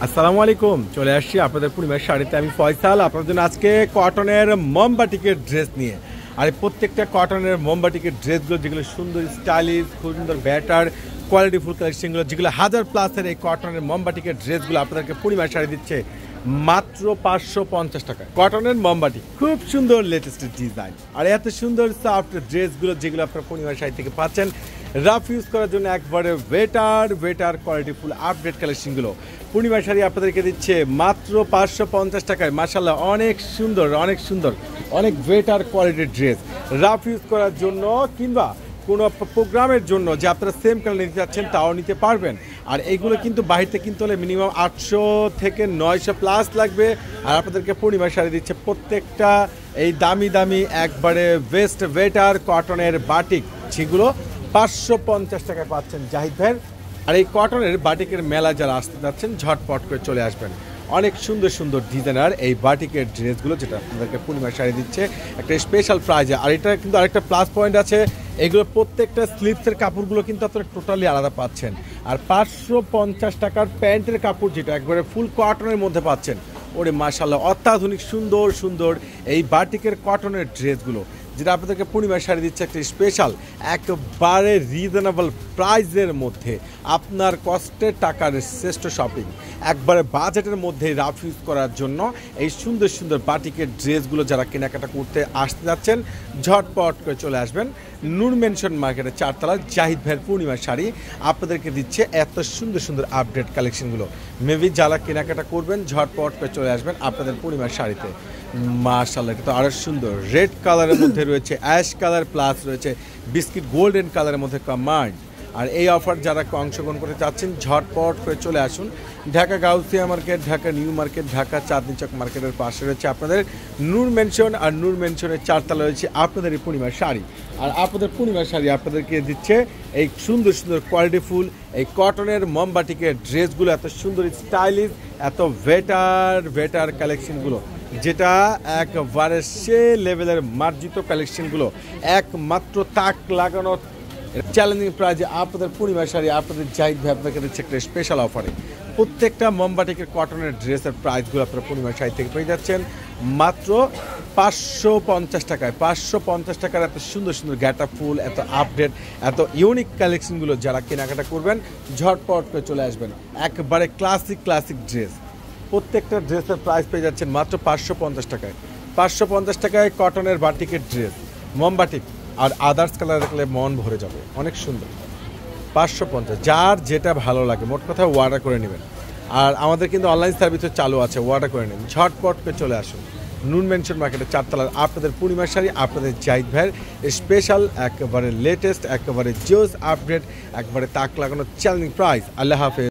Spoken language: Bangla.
আসসালামু আলাইকুম। চলে আসছি আপনাদের পূর্ণিমার শাড়িতে। আমি ফয়সাল, আপনাদের জন্য আজকে কটনের মোমবাটিকের ড্রেস নিয়ে। আর এই প্রত্যেকটা কটনের মোমবাটিকের ড্রেসগুলো যেগুলো সুন্দর স্টাইলিশ, খুব সুন্দর ব্যাটার কোয়ালিটিফুল কালেকশনগুলো, যেগুলো 1000+ এই কটনের মোমবাটিকের ড্রেসগুলো আপনাদেরকে পূর্ণিমার শাড়ি দিচ্ছে মাত্র 550 টাকা। কটনের মোমবাটিক, খুব সুন্দর লেটেস্ট ডিজাইন আর এত সুন্দর সফট ড্রেসগুলো যেগুলো আপনারা পূর্ণিমার শাড়ি থেকে পাচ্ছেন রাফ ইউজ করার জন্য একবারে বেটার কোয়ালিটিফুল আপডেট কালেকশনগুলো পূর্ণিমা শাড়ি আপনাদেরকে দিচ্ছে মাত্র 550 টাকায়। মাশাআল্লাহ, অনেক সুন্দর অনেক বেটার কোয়ালিটির ড্রেস রাফ ইউজ করার জন্য কিংবা কোনো প্রোগ্রামের জন্য যে আপনারা সেম কালার নিতে চাচ্ছেন তাও নিতে পারবেন। আর এইগুলো কিন্তু বাহিরতে কিনতে হলে মিনিমাম 800 থেকে 900+ লাগবে। আর আপনাদেরকে পূর্ণিমা শাড়ি দিচ্ছে প্রত্যেকটা এই দামি একবারে বেস্ট বেটার কটনের বাটিক, সেগুলো 550 টাকায় পাচ্ছেন জাহিদ ভাইয়ের। আর এই কটনের বাটিকের মেলা যারা আসতে যাচ্ছেন ঝটপট করে চলে আসবেন। অনেক সুন্দর ডিজাইনার এই বাটিকের ড্রেসগুলো যেটা আপনাদেরকে পূর্ণিমা শাড়ি দিচ্ছে একটা স্পেশাল প্রাইজে। আর এটা কিন্তু আরেকটা প্লাস পয়েন্ট আছে, এগুলো প্রত্যেকটা স্লিভসের কাপড়গুলো কিন্তু আপনারা টোটালি আলাদা পাচ্ছেন। আর 550 টাকার প্যান্টের কাপড় যেটা একবারে ফুল কটনের মধ্যে পাচ্ছেন, ওরে মাশাআল্লাহ অত্যাধুনিক সুন্দর এই বাটিকের কটনের ড্রেসগুলো যেটা আপনাদেরকে পূর্ণিমা শাড়ি দিচ্ছে একটা স্পেশাল একবারে রিজনেবল প্রাইসের মধ্যে, আপনার কষ্টের টাকার শ্রেষ্ঠ শপিং, একবারে বাজেটের মধ্যে রাফ ইউজ করার জন্য এই সুন্দর বাটিকের ড্রেসগুলো যারা কেনাকাটা করতে আসতে যাচ্ছেন ঝটপট করে চলে আসবেন নূর মেনশন মার্কেটের 4 তলায় জাহিদ ভাইয়ের পূর্ণিমা শাড়ি আপনাদেরকে দিচ্ছে এত সুন্দর আপডেট কালেকশনগুলো। মেবি যারা কেনাকাটা করবেন ঝটপট করে চলে আসবেন আপনাদের পূর্ণিমা শাড়িতে। মাশাআল্লাহ, এটা তো আরও সুন্দর রেড কালারের মধ্যে রয়েছে, অ্যাশ কালার প্লাস রয়েছে বিস্কিট গোল্ডেন কালারের মধ্যে কম্বাইন্ড। আর এই অফার যারা অংশগ্রহণ করতে চাচ্ছেন ঝটপট করে চলে আসুন Dhaka Gausia market, Dhaka new market, Dhaka Chandni Chowk মার্কেটের পাশে রয়েছে আপনাদের নূর মেনশন। আর নূর মেনশনের 4 তলা রয়েছে আপনাদের এই পূর্ণিমার শাড়ি। আর আপনাদের পূর্ণিমার শাড়ি আপনাদেরকে দিচ্ছে এই সুন্দর কোয়ালিটিফুল এই কটনের মোমবাটিকের ড্রেসগুলো, এত সুন্দর স্টাইলিশ, এত বেটার কালেকশনগুলো যেটা একবারে সে লেভেলের মার্জিত কালেকশনগুলো একমাত্র তাক লাগানো চ্যালেঞ্জিং প্রাইজে আপনাদের পূর্ণিমা শাড়ি আপনাদের জাহিদ ভাই আপনাকে দিচ্ছে একটা স্পেশাল অফারে। প্রত্যেকটা মোমবাটিকের কটনের ড্রেসের প্রাইসগুলো আপনারা পূর্ণিমা শাড়ি থেকে পেয়ে যাচ্ছেন মাত্র 550 টাকায়। 550 টাকার এত সুন্দর গ্যাটা ফুল, এত আপডেট, এত ইউনিক কালেকশনগুলো যারা কেনাকাটা করবেন ঝটপট করে চলে আসবেন। একবারে ক্লাসিক ড্রেস, প্রত্যেকটা ড্রেসের প্রাইস পেয়ে যাচ্ছেন মাত্র 550 টাকায়। 550 টাকায় কটনের বাটিকের ড্রেস মোমবাটিক আর আদার্স কালার দেখলে মন ভরে যাবে, অনেক সুন্দর। 550, যার যেটা ভালো লাগে মোট কথা অর্ডার করে নেবেন। আর আমাদের কিন্তু অনলাইন সার্ভিসও চালু আছে, অর্ডার করে নেন ঝটপট করে চলে আসুন নূর মেনশন মার্কেটের 4 তলার আপনাদের পূর্ণিমা শাড়ি আপনাদের জাহিদ ভাইয়ের স্পেশাল একেবারে লেটেস্ট একেবারে জোস আপডেট একবারে তাক লাগানো চ্যালেঞ্জিং প্রাইস। আল্লাহ হাফেজ।